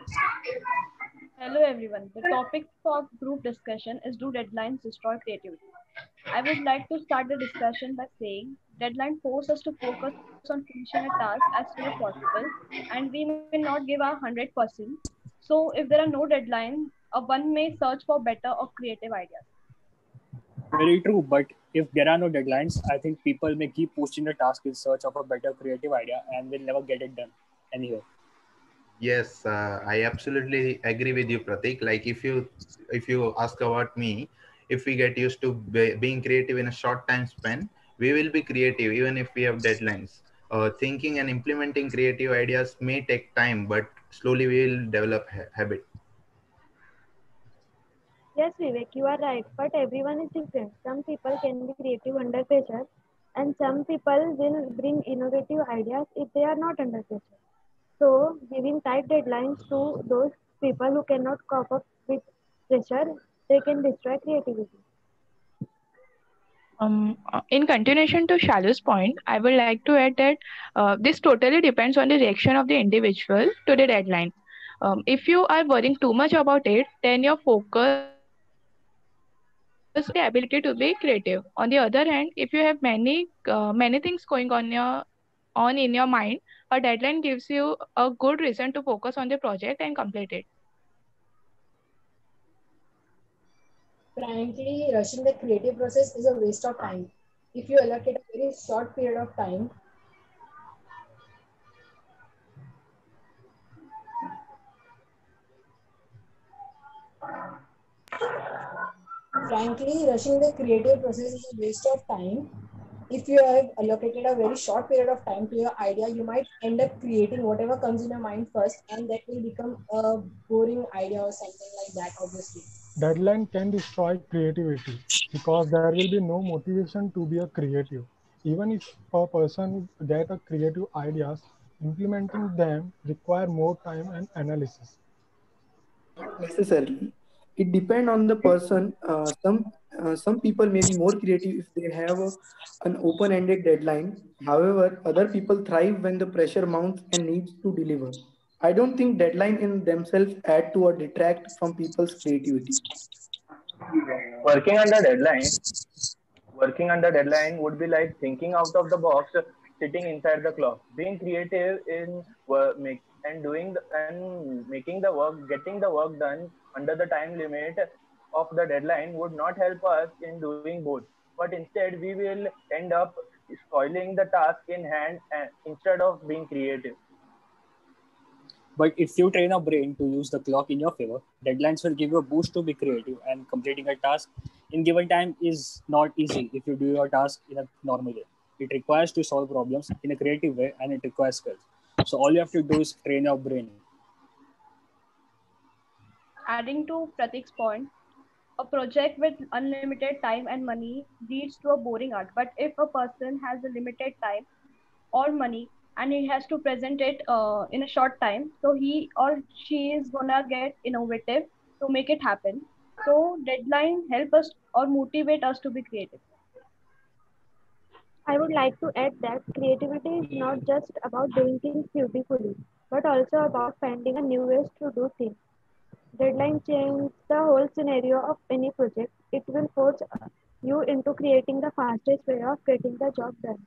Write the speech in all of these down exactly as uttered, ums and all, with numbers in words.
Hello everyone. The topic for group discussion is do deadlines destroy creativity? I would like to start the discussion by saying deadline force us to focus on finishing a task as soon as possible and we may not give our one hundred percent. So if there are no deadline, a one may search for better or creative ideas. Very true, but if there are no deadlines, I think people may keep posting the task in search of a better creative idea and will never get it done anyway. Yes, uh, I absolutely agree with you, Pratik. Like if you if you ask about me, if we get used to be, being creative in a short time span, we will be creative even if we have deadlines. Uh, thinking and implementing creative ideas may take time, but slowly we will develop ha- habit. Yes, Vivek, you are right. But everyone is different. Some people can be creative under pressure, and some people will bring innovative ideas if they are not under pressure. So, giving tight deadlines to those people who cannot cope up with pressure, they can destroy creativity. Um, uh, in continuation to Shalu's point, I would like to add that uh, this totally depends on the reaction of the individual to the deadline. Um, if you are worrying too much about it, then your focus the ability to be creative. On the other hand, if you have many uh, many things going on your on in your mind, a deadline gives you a good reason to focus on the project and complete it. Frankly, rushing the creative process is a waste of time. If you allocate a very short period of time, frankly, rushing the creative process is a waste of time. If you have allocated a very short period of time to your idea, you might end up creating whatever comes in your mind first, and that will become a boring idea or something like that, obviously. Deadline can destroy creativity because there will be no motivation to be a creative. Even if a person get a creative ideas, implementing them require more time and analysis. Not necessarily. It depends on the person. Uh, some uh, some people may be more creative if they have a, an open-ended deadline. However, other people thrive when the pressure mounts and needs to deliver. I don't think deadline in themselves add to or detract from people's creativity. Working under deadline, working under deadline would be like thinking out of the box, sitting inside the clock, being creative in work, make and doing the, and making the work, getting the work done under the time limit of the deadline would not help us in doing both. But instead, we will end up spoiling the task in hand and, instead of being creative. But if you train your brain to use the clock in your favor, deadlines will give you a boost to be creative, and completing a task in given time is not easy if you do your task in a normal way. It requires to solve problems in a creative way and it requires skills. So all you have to do is train your brain. Adding to Pratik's point, a project with unlimited time and money leads to a boring art. But if a person has a limited time or money and he has to present it uh, in a short time, so he or she is gonna get innovative to make it happen. So deadline help us or motivate us to be creative. I would like to add that creativity is not just about doing things beautifully, but also about finding a new ways to do things. Deadline change the whole scenario of any project. It will force you into creating the fastest way of getting the job done.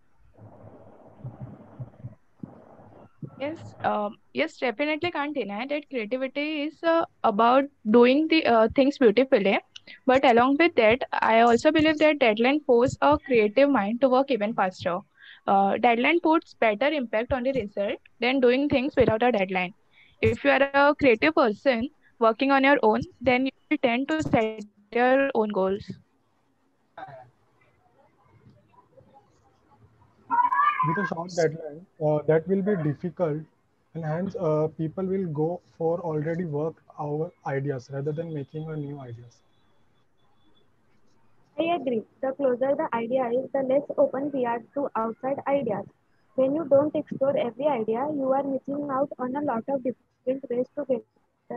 Yes, um, yes, definitely can't deny that creativity is uh, about doing the uh, things beautifully. But along with that, I also believe that deadline force a creative mind to work even faster. Uh, deadline puts better impact on the result than doing things without a deadline. If you are a creative person working on your own, then you will tend to set your own goals. With a short deadline, uh, that will be difficult, and hence uh, people will go for already worked our ideas rather than making a new ideas. I agree. The closer the idea is, the less open we are to outside ideas. When you don't explore every idea, you are missing out on a lot of different ways to get the job done.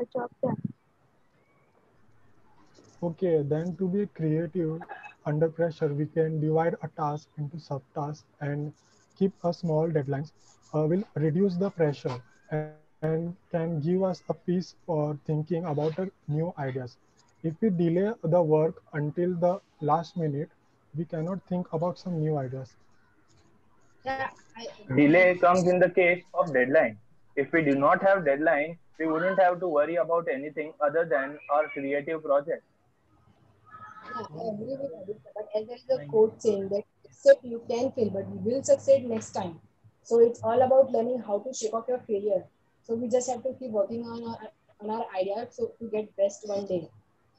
Okay, then to be creative under pressure, we can divide a task into subtasks and keep a small deadlines. Uh, will reduce the pressure and and can give us a piece for thinking about a new ideas. If we delay the work until the last minute, we cannot think about some new ideas. Yeah, I agree. Delay comes in the case of deadline. If we do not have deadline, we wouldn't have to worry about anything other than our creative project. Yeah, I agree with Aditya, but as there is a quote saying that accept you can fail, but you will succeed next time. So it's all about learning how to shake off your failure. So we just have to keep working on our on our idea so to get best one day.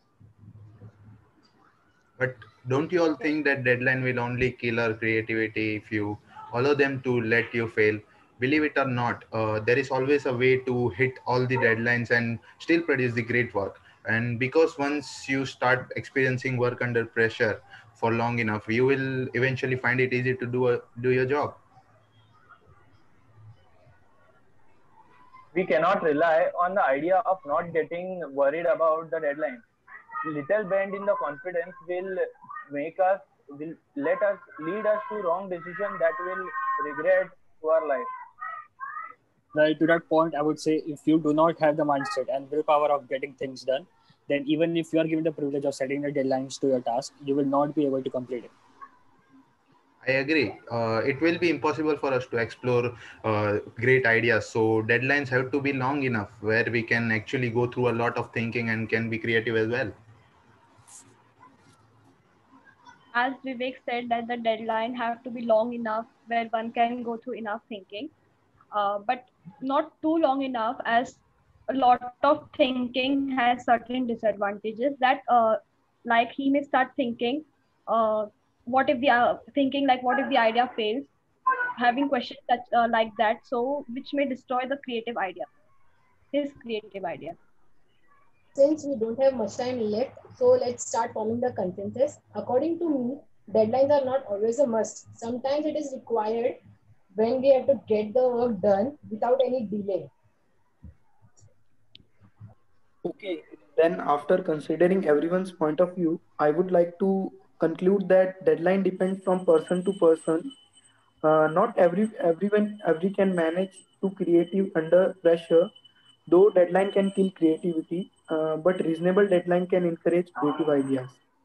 But don't you all think that deadline will only kill our creativity if you allow them to let you fail? Believe it or not, uh, there is always a way to hit all the deadlines and still produce the great work. And because once you start experiencing work under pressure for long enough, you will eventually find it easy to do a, do your job. We cannot rely on the idea of not getting worried about the deadline. Little bend in the confidence will make us will let us lead us to wrong decision that will regret to our life. Well, to that point, I would say if you do not have the mindset and willpower of getting things done, then even if you are given the privilege of setting the deadlines to your task, you will not be able to complete it. I agree. Uh, it will be impossible for us to explore uh, great ideas. So deadlines have to be long enough where we can actually go through a lot of thinking and can be creative as well. As Vivek said, that the deadline have to be long enough where one can go through enough thinking, uh, but not too long enough, as a lot of thinking has certain disadvantages that uh, like he may start thinking, uh, what if the uh, thinking like what if the idea fails, having questions such uh, like that, so which may destroy the creative idea, his creative idea. Since we don't have much time left, so let's start forming the consensus. According to me, deadlines are not always a must. Sometimes it is required when we have to get the work done without any delay. Okay, then after considering everyone's point of view, I would like to conclude that deadline depends from person to person. Uh, not every everyone every can manage to creative under pressure. Though deadline can kill creativity, uh, but reasonable deadline can encourage creative ideas.